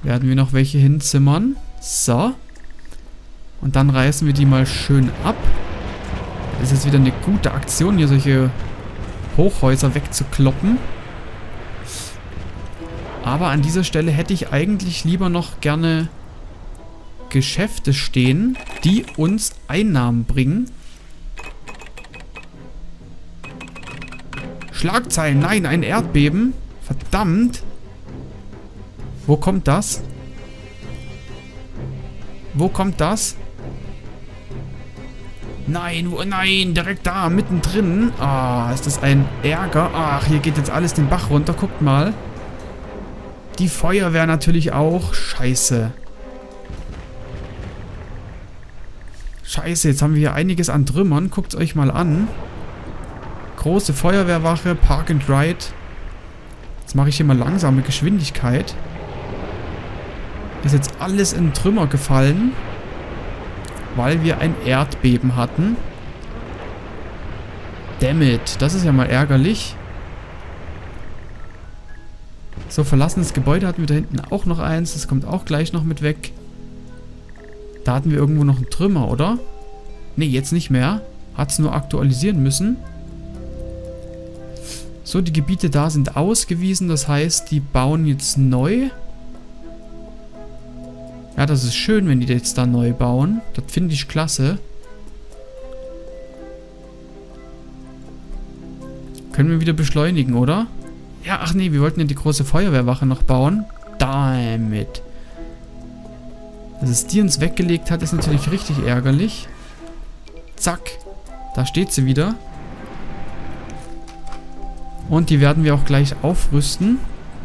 Werden wir noch welche hinzimmern. So. Und dann reißen wir die mal schön ab. Das ist jetzt wieder eine gute Aktion, hier solche Hochhäuser wegzukloppen. Aber an dieser Stelle hätte ich eigentlich lieber noch gerne Geschäfte stehen, die uns Einnahmen bringen. Schlagzeilen, nein, ein Erdbeben. Verdammt. Wo kommt das? Wo kommt das? Nein, nein, direkt da, mittendrin. Ah, ist das ein Ärger. Ach, hier geht jetzt alles den Bach runter. Guckt mal. Die Feuerwehr natürlich auch. Scheiße. Scheiße, jetzt haben wir hier einiges an Trümmern. Guckt es euch mal an. Große Feuerwehrwache, Park and Ride. Jetzt mache ich hier mal langsame Geschwindigkeit. Ist jetzt alles in Trümmer gefallen, weil wir ein Erdbeben hatten. Dammit, das ist ja mal ärgerlich. So, verlassenes Gebäude hatten wir da hinten auch noch eins. Das kommt auch gleich noch mit weg. Da hatten wir irgendwo noch einen Trümmer, oder? Ne, jetzt nicht mehr. Hat es nur aktualisieren müssen. So, die Gebiete da sind ausgewiesen. Das heißt, die bauen jetzt neu. Ja, das ist schön, wenn die jetzt da neu bauen. Das finde ich klasse. Können wir wieder beschleunigen, oder? Ja, ach nee, wir wollten ja die große Feuerwehrwache noch bauen. Damit. Dass es die uns weggelegt hat, ist natürlich richtig ärgerlich. Zack. Da steht sie wieder. Und die werden wir auch gleich aufrüsten.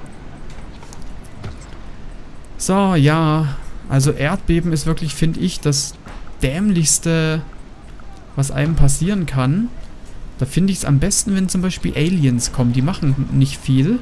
So, ja. Also Erdbeben ist wirklich, finde ich, das Dämlichste, was einem passieren kann. Da finde ich es am besten, wenn zum Beispiel Aliens kommen. Die machen nicht viel.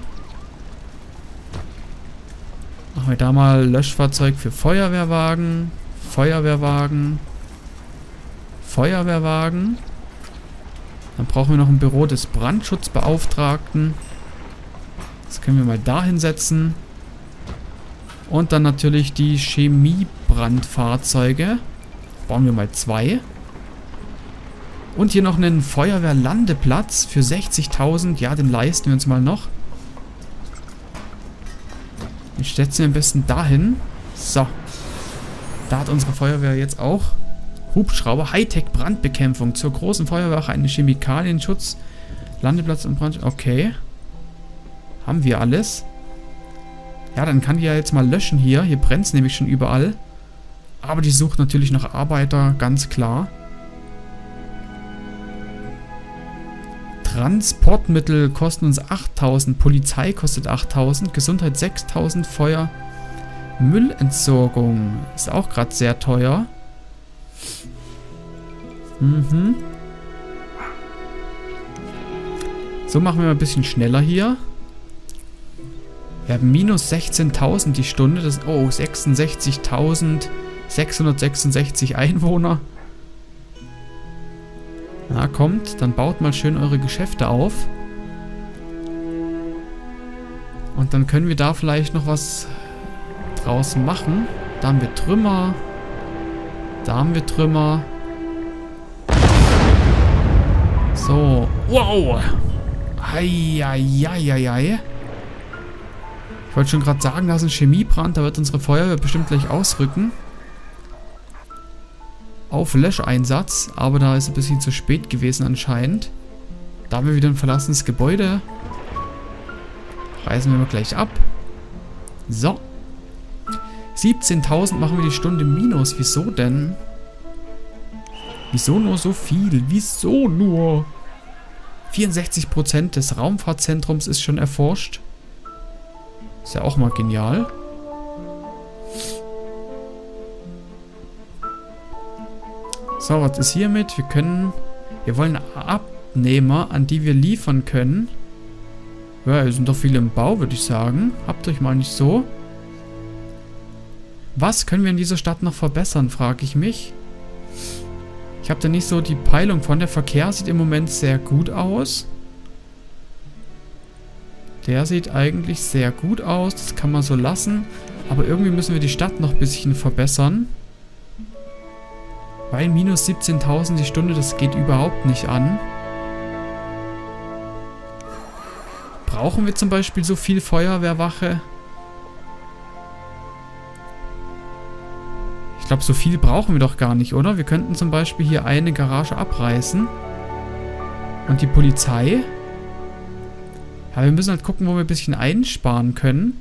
Machen wir da mal Löschfahrzeug für Feuerwehrwagen. Feuerwehrwagen. Feuerwehrwagen. Dann brauchen wir noch ein Büro des Brandschutzbeauftragten. Das können wir mal da hinsetzen. Und dann natürlich die Chemiebrandfahrzeuge. Bauen wir mal 2. Und hier noch einen Feuerwehrlandeplatz für 60.000. Ja, den leisten wir uns mal noch. Den setzen wir am besten dahin. So. Da hat unsere Feuerwehr jetzt auch Hubschrauber. Hightech-Brandbekämpfung. Zur großen Feuerwache eine Chemikalienschutz. Landeplatz und Brand... Okay. Haben wir alles. Ja, dann kann die ja jetzt mal löschen hier. Hier brennt es nämlich schon überall. Aber die sucht natürlich noch Arbeiter, ganz klar. Transportmittel kosten uns 8.000. Polizei kostet 8.000. Gesundheit 6.000. Feuer. Müllentsorgung ist auch gerade sehr teuer. So, machen wir mal ein bisschen schneller hier. Wir haben minus 16.000 die Stunde. Das sind, oh, 66.666 Einwohner. Na, kommt. Dann baut mal schön eure Geschäfte auf. Und dann können wir da vielleicht noch was draus machen. Da haben wir Trümmer. Da haben wir Trümmer. So. Wow. Heieieiei. Ich wollte schon gerade sagen, da ist ein Chemiebrand. Da wird unsere Feuerwehr bestimmt gleich ausrücken. Auf Löscheinsatz. Aber da ist ein bisschen zu spät gewesen anscheinend. Da haben wir wieder ein verlassenes Gebäude. Reißen wir mal gleich ab. So. 17.000 machen wir die Stunde minus. Wieso denn? Wieso nur so viel? Wieso nur? 64% des Raumfahrtzentrums ist schon erforscht. Ist ja auch mal genial. So, was ist hiermit? Wir wollen Abnehmer, an die wir liefern können. Ja, es sind doch viele im Bau, würde ich sagen. Habt euch mal nicht so. Was können wir in dieser Stadt noch verbessern, frage ich mich. Ich habe da nicht so die Peilung von. Der Verkehr sieht im Moment sehr gut aus. Der sieht eigentlich sehr gut aus. Das kann man so lassen. Aber irgendwie müssen wir die Stadt noch ein bisschen verbessern. Weil minus 17.000 die Stunde, das geht überhaupt nicht an. Brauchen wir zum Beispiel so viel Feuerwehrwache? Ich glaube, so viel brauchen wir doch gar nicht, oder? Wir könnten zum Beispiel hier eine Garage abreißen. Und die Polizei. Ja, wir müssen halt gucken, wo wir ein bisschen einsparen können.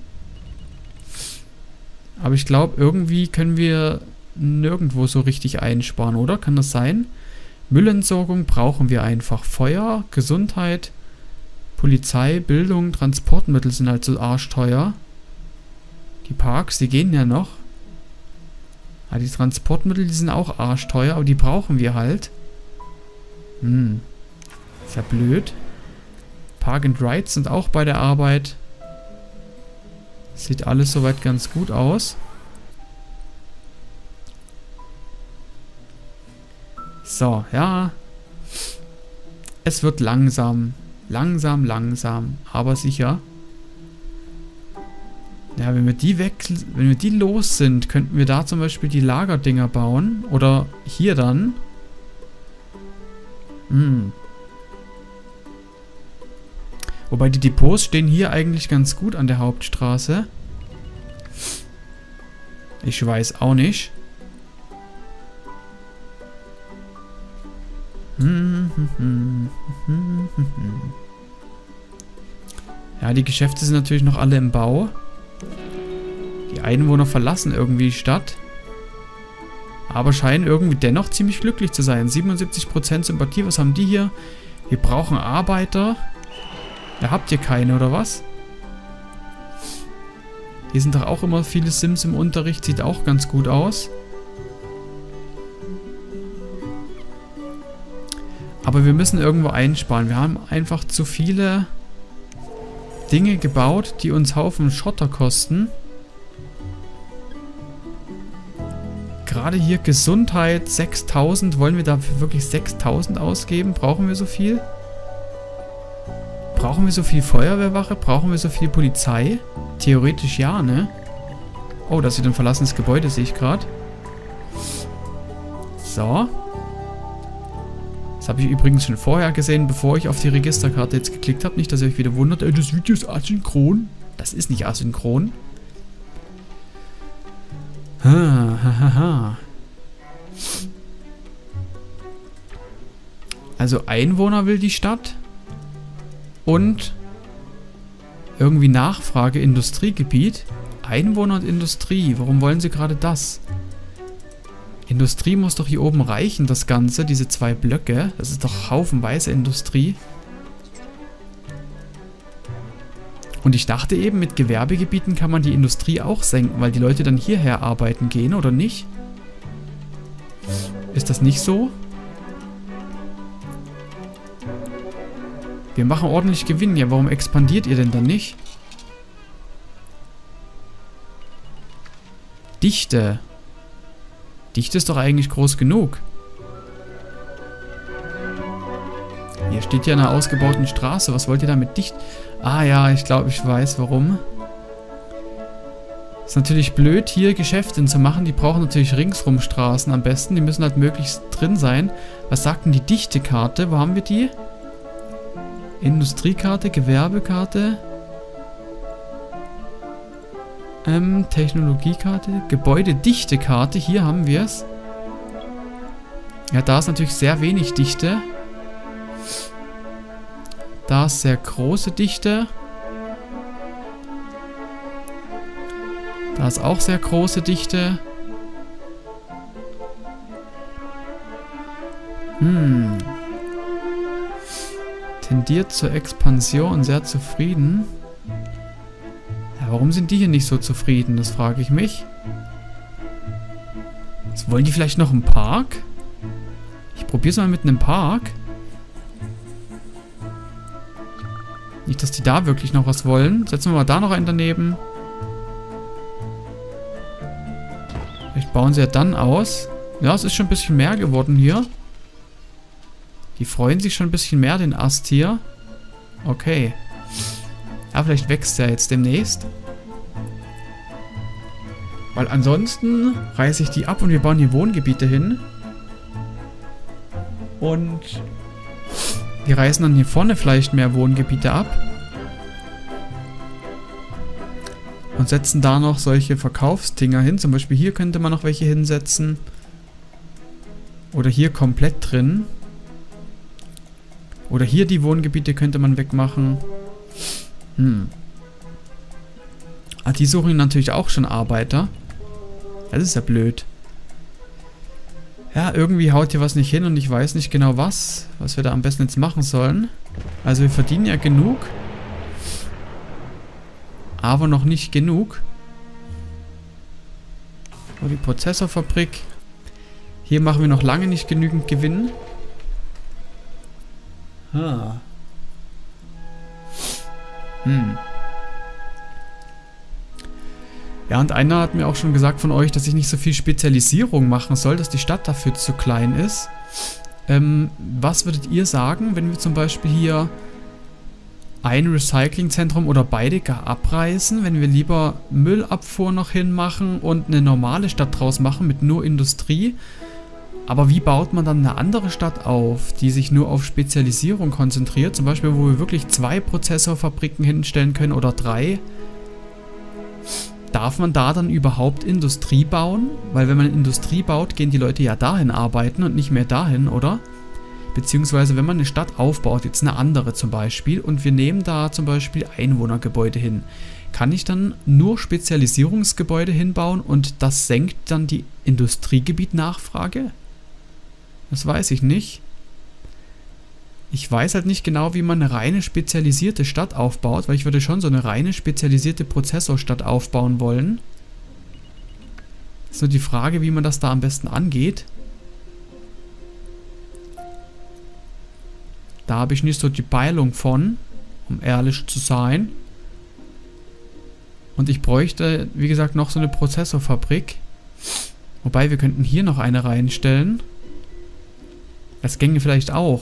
Aber ich glaube, irgendwie können wir nirgendwo so richtig einsparen, oder? Kann das sein? Müllentsorgung brauchen wir einfach. Feuer, Gesundheit, Polizei, Bildung, Transportmittel sind halt so arschteuer. Die Parks, die gehen ja noch. Ja, die Transportmittel, die sind auch arschteuer, aber die brauchen wir halt. Ist ja blöd. Park and Rides sind auch bei der Arbeit. Sieht alles soweit ganz gut aus. So, ja. Es wird langsam. Langsam, aber sicher. Ja, wenn wir die los sind, könnten wir da zum Beispiel die Lagerdinger bauen. Oder hier dann. Wobei die Depots stehen hier eigentlich ganz gut an der Hauptstraße. Ich weiß auch nicht. Ja, die Geschäfte sind natürlich noch alle im Bau. Die Einwohner verlassen irgendwie die Stadt. Aber scheinen irgendwie dennoch ziemlich glücklich zu sein. 77% Sympathie, was haben die hier? Wir brauchen Arbeiter. Ja, habt ihr keine, oder was? Hier sind doch auch immer viele Sims im Unterricht. Sieht auch ganz gut aus. Aber wir müssen irgendwo einsparen. Wir haben einfach zu viele Dinge gebaut, die uns Haufen Schotter kosten. Gerade hier Gesundheit 6.000. Wollen wir dafür wirklich 6.000 ausgeben? Brauchen wir so viel? Brauchen wir so viel Feuerwehrwache? Brauchen wir so viel Polizei? Theoretisch ja, ne? Oh, das ist wieder ein verlassenes Gebäude, sehe ich gerade. So. Das habe ich übrigens schon vorher gesehen, bevor ich auf die Registerkarte jetzt geklickt habe. Nicht, dass ihr euch wieder wundert, das Video ist asynchron. Das ist nicht asynchron. Also Einwohner will die Stadt. Und irgendwie Nachfrage, Industriegebiet. Einwohner und Industrie. Warum wollen sie gerade das? Industrie muss doch hier oben reichen, das Ganze, diese 2 Blöcke. Das ist doch haufenweise Industrie. Und ich dachte eben, mit Gewerbegebieten kann man die Industrie auch senken, weil die Leute dann hierher arbeiten gehen, oder nicht? Ist das nicht so? Wir machen ordentlich Gewinn. Ja, warum expandiert ihr denn dann nicht? Dichte. Dichte ist doch eigentlich groß genug. Hier steht ja eine ausgebauten Straße. Was wollt ihr damit dicht? Ah ja, ich glaube, ich weiß warum. Ist natürlich blöd, hier Geschäfte zu machen. Die brauchen natürlich ringsrum Straßen am besten. Die müssen halt möglichst drin sein. Was sagt denn die Dichtekarte? Wo haben wir die? Industriekarte, Gewerbekarte. Technologiekarte, Gebäudedichtekarte, hier haben wir es. Ja, da ist natürlich sehr wenig Dichte. Da ist sehr große Dichte. Da ist auch sehr große Dichte. Tendiert zur Expansion, sehr zufrieden. Ja, warum sind die hier nicht so zufrieden? Das frage ich mich. Was, wollen die vielleicht noch einen Park? Ich probiere es mal mit einem Park. Nicht, dass die da wirklich noch was wollen. Setzen wir mal da noch einen daneben. Vielleicht bauen sie ja dann aus. Ja, es ist schon ein bisschen mehr geworden hier. Die freuen sich schon ein bisschen mehr, den Ast hier. Okay. Ja, vielleicht wächst er jetzt demnächst. Weil ansonsten reiße ich die ab und wir bauen hier Wohngebiete hin. Und wir reißen dann hier vorne vielleicht mehr Wohngebiete ab. Und setzen da noch solche Verkaufsdinger hin. Zum Beispiel hier könnte man noch welche hinsetzen. Oder hier komplett drin. Oder hier die Wohngebiete könnte man wegmachen. Ah, die suchen natürlich auch schon Arbeiter. Das ist ja blöd. Ja, irgendwie haut hier was nicht hin und ich weiß nicht genau was wir da am besten jetzt machen sollen. Also wir verdienen ja genug. Aber noch nicht genug. Oh, die Prozessorfabrik. Hier machen wir noch lange nicht genügend Gewinn. Ja, und einer hat mir auch schon gesagt von euch, dass ich nicht so viel Spezialisierung machen soll, dass die Stadt dafür zu klein ist. Was würdet ihr sagen, wenn wir zum Beispiel hier ein Recyclingzentrum oder beide gar abreißen, wenn wir lieber Müllabfuhr noch hinmachen und eine normale Stadt draus machen mit nur Industrie? Aber wie baut man dann eine andere Stadt auf, die sich nur auf Spezialisierung konzentriert? Zum Beispiel, wo wir wirklich 2 Prozessorfabriken hinstellen können oder 3. Darf man da dann überhaupt Industrie bauen? Weil wenn man Industrie baut, gehen die Leute ja dahin arbeiten und nicht mehr dahin, oder? Beziehungsweise wenn man eine Stadt aufbaut, jetzt eine andere zum Beispiel, und wir nehmen da zum Beispiel Einwohnergebäude hin, kann ich dann nur Spezialisierungsgebäude hinbauen und das senkt dann die Industriegebietnachfrage? Das weiß ich nicht. Ich weiß halt nicht genau, wie man eine reine spezialisierte Stadt aufbaut, weil ich würde schon so eine reine spezialisierte Prozessorstadt aufbauen wollen. Ist nur die Frage, wie man das da am besten angeht. Da habe ich nicht so die Peilung von, um ehrlich zu sein. Und ich bräuchte, wie gesagt, noch so eine Prozessorfabrik. Wobei, wir könnten hier noch eine reinstellen. Das ginge vielleicht auch.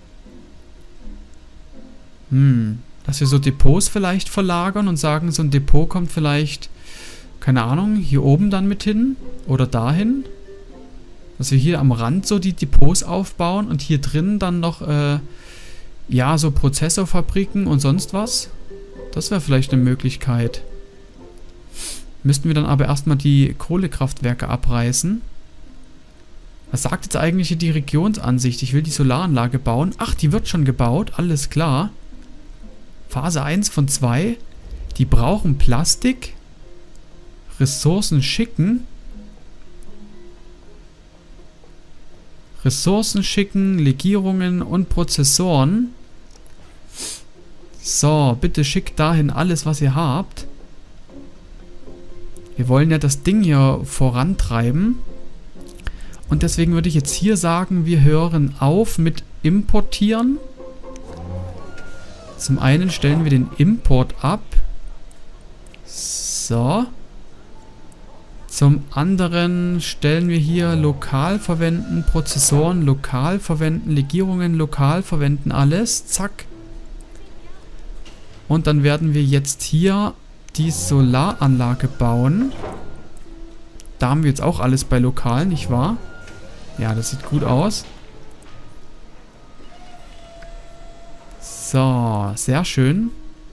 Dass wir so Depots vielleicht verlagern und sagen, so ein Depot kommt vielleicht, keine Ahnung, hier oben dann mit hin oder dahin. Dass wir hier am Rand so die Depots aufbauen und hier drin dann noch, ja, so Prozessorfabriken und sonst was. Das wäre vielleicht eine Möglichkeit. Müssten wir dann aber erstmal die Kohlekraftwerke abreißen. Was sagt jetzt eigentlich die Regionsansicht? Ich will die Solaranlage bauen. Ach, die wird schon gebaut. Alles klar. Phase 1 von 2. Die brauchen Plastik. Ressourcen schicken. Ressourcen schicken, Legierungen und Prozessoren. So, bitte schickt dahin alles, was ihr habt. Wir wollen ja das Ding hier vorantreiben. Und deswegen würde ich jetzt hier sagen, wir hören auf mit Importieren. Zum einen stellen wir den Import ab. So. Zum anderen stellen wir hier lokal verwenden, Prozessoren lokal verwenden, Legierungen lokal verwenden, alles. Zack. Und dann werden wir jetzt hier die Solaranlage bauen. Da haben wir jetzt auch alles bei lokal, nicht wahr? Ja, das sieht gut aus. So, sehr schön.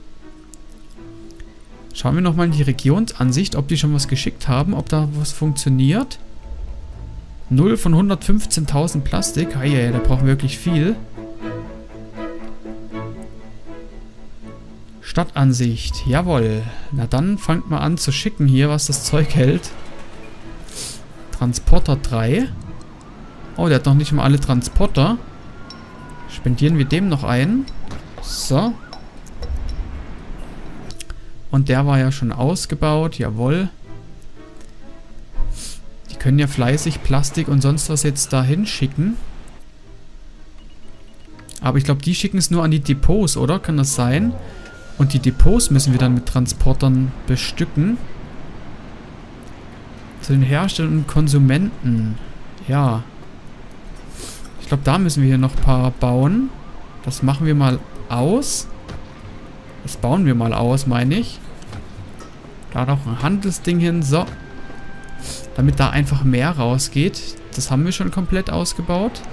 Schauen wir nochmal in die Regionsansicht, ob die schon was geschickt haben, ob da was funktioniert. 0 von 115.000 Plastik. Heieiei, da brauchen wir wirklich viel. Stadtansicht, jawohl. Na dann fangt mal an zu schicken hier, was das Zeug hält. Transporter 3. Oh, der hat noch nicht mal alle Transporter. Spendieren wir dem noch einen. So. Und der war ja schon ausgebaut, jawohl. Die können ja fleißig Plastik und sonst was jetzt dahin schicken. Aber ich glaube, die schicken es nur an die Depots, oder? Kann das sein? Und die Depots müssen wir dann mit Transportern bestücken. Zu den Herstellern und Konsumenten. Ja. Ich glaube, da müssen wir hier noch ein paar bauen. Das machen wir mal aus. Das bauen wir mal aus, meine ich. Da noch ein Handelsding hin. So. damit da einfach mehr rausgeht. Das haben wir schon komplett ausgebaut.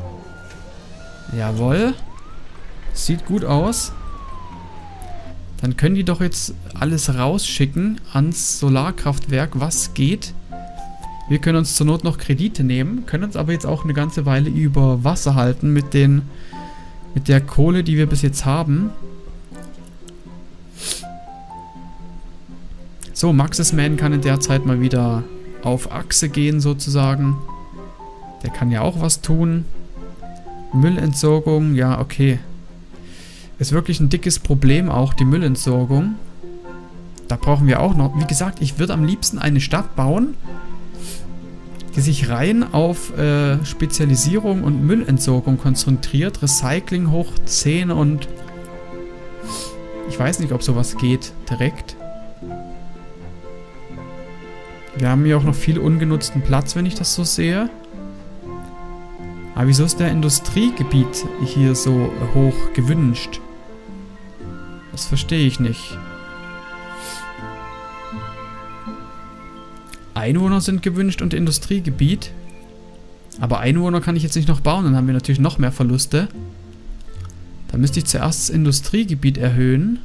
Jawohl. Sieht gut aus. Dann können die doch jetzt alles rausschicken ans Solarkraftwerk, was geht. Wir können uns zur Not noch Kredite nehmen, können uns aber jetzt auch eine ganze Weile über Wasser halten mit der Kohle, die wir bis jetzt haben. So, Maxisman kann in der Zeit mal wieder auf Achse gehen sozusagen. Der kann ja auch was tun. Müllentsorgung, ja okay. Ist wirklich ein dickes Problem auch, die Müllentsorgung. Da brauchen wir auch noch, wie gesagt, ich würde am liebsten eine Stadt bauen, die sich rein auf Spezialisierung und Müllentsorgung konzentriert. Recycling hoch 10 und ich weiß nicht, ob sowas geht direkt. Wir haben hier auch noch viel ungenutzten Platz, wenn ich das so sehe. Aber wieso ist der Industriegebiet hier so hoch gewünscht? Das verstehe ich nicht. Einwohner sind gewünscht und Industriegebiet. Aber Einwohner kann ich jetzt nicht noch bauen, dann haben wir natürlich noch mehr Verluste. Da müsste ich zuerst das Industriegebiet erhöhen.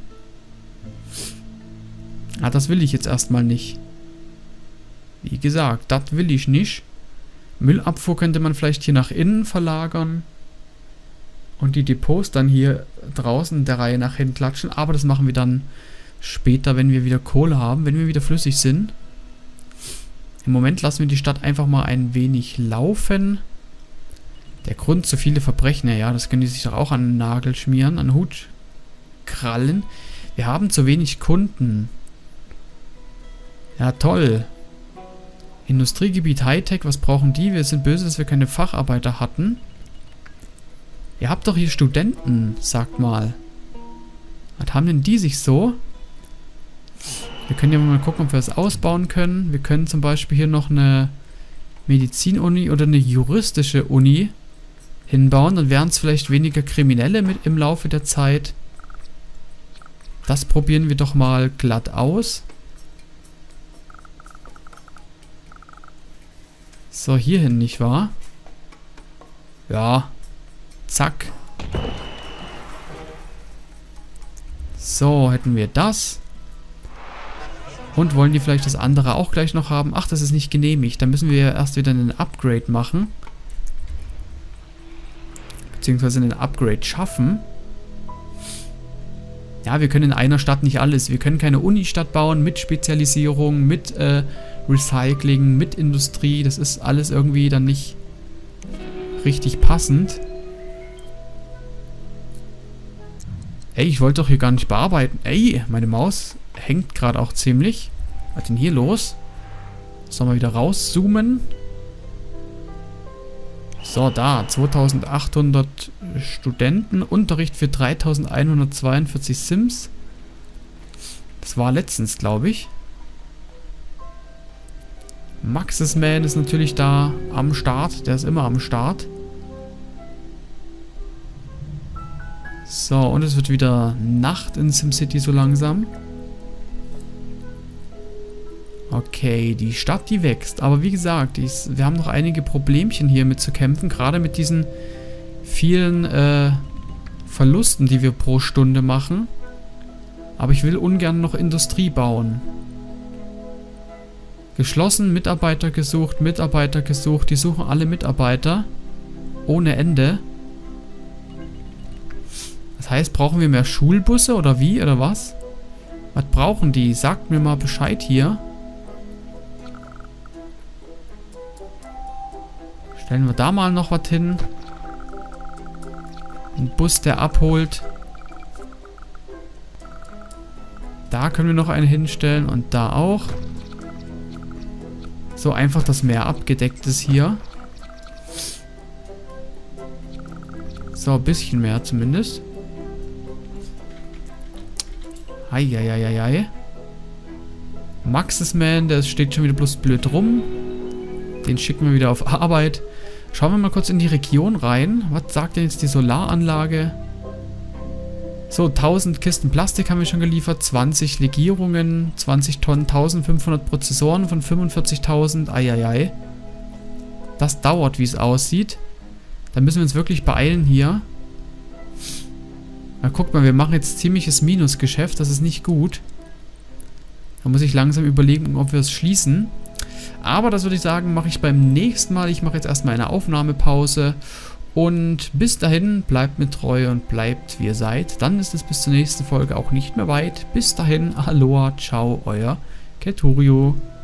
Ah, das will ich jetzt erstmal nicht. Wie gesagt, das will ich nicht. Müllabfuhr könnte man vielleicht hier nach innen verlagern. Und die Depots dann hier draußen der Reihe nach hinten klatschen. Aber das machen wir dann später, wenn wir wieder Kohle haben, wenn wir wieder flüssig sind. Im Moment lassen wir die Stadt einfach mal ein wenig laufen. Der Grund, zu viele Verbrechen, ja, das können die sich doch auch an den Nagel schmieren, an den Hut krallen. Wir haben zu wenig Kunden. Ja, toll. Industriegebiet Hightech, was brauchen die? Wir sind böse, dass wir keine Facharbeiter hatten. Ihr habt doch hier Studenten, sagt mal. Was haben denn die sich so? Wir können ja mal gucken, ob wir das ausbauen können. Wir können zum Beispiel hier noch eine Medizin-Uni oder eine juristische Uni hinbauen. Dann wären es vielleicht weniger Kriminelle mit im Laufe der Zeit. Das probieren wir doch mal glatt aus. So, hierhin, nicht wahr? Ja. Zack. So, hätten wir das. Und wollen die vielleicht das andere auch gleich noch haben? Ach, das ist nicht genehmigt. Da müssen wir erst wieder einen Upgrade machen. Beziehungsweise einen Upgrade schaffen. Ja, wir können in einer Stadt nicht alles. Wir können keine Unistadt bauen mit Spezialisierung, mit Recycling, mit Industrie. Das ist alles irgendwie dann nicht richtig passend. Ey, ich wollte doch hier gar nicht bearbeiten. Ey, meine Maus hängt gerade auch ziemlich. Was ist denn hier los? Sollen wir wieder rauszoomen? So, da. 2800 Studenten. Unterricht für 3142 Sims. Das war letztens, glaube ich. Maxisman ist natürlich da am Start. Der ist immer am Start. So, und es wird wieder Nacht in SimCity so langsam. Okay, die Stadt, die wächst. Aber wie gesagt, wir haben noch einige Problemchen hier mit zu kämpfen. Gerade mit diesen vielen Verlusten, die wir pro Stunde machen. Aber ich will ungern noch Industrie bauen. Geschlossen, Mitarbeiter gesucht. Die suchen alle Mitarbeiter. Ohne Ende. Das heißt, brauchen wir mehr Schulbusse oder wie? Oder was? Was brauchen die? Sagt mir mal Bescheid hier. Stellen wir da mal noch was hin. Ein Bus, der abholt. Da können wir noch einen hinstellen und da auch. So einfach, dass mehr abgedeckt ist hier. So, ein bisschen mehr zumindest. Eieieiei. Maxisman, der steht schon wieder bloß blöd rum. Den schicken wir wieder auf Arbeit. Schauen wir mal kurz in die Region rein. Was sagt denn jetzt die Solaranlage? So, 1000 Kisten Plastik haben wir schon geliefert, 20 Legierungen, 20 Tonnen, 1500 Prozessoren von 45.000, eieiei. Das dauert, wie es aussieht. Da müssen wir uns wirklich beeilen hier. Na, guck mal, wir machen jetzt ziemliches Minusgeschäft, das ist nicht gut. Da muss ich langsam überlegen, ob wir es schließen. Aber das würde ich sagen, mache ich beim nächsten Mal. Ich mache jetzt erstmal eine Aufnahmepause. Und bis dahin, bleibt mir treu und bleibt wie ihr seid. Dann ist es bis zur nächsten Folge auch nicht mehr weit. Bis dahin, Aloha, ciao, euer Keturio.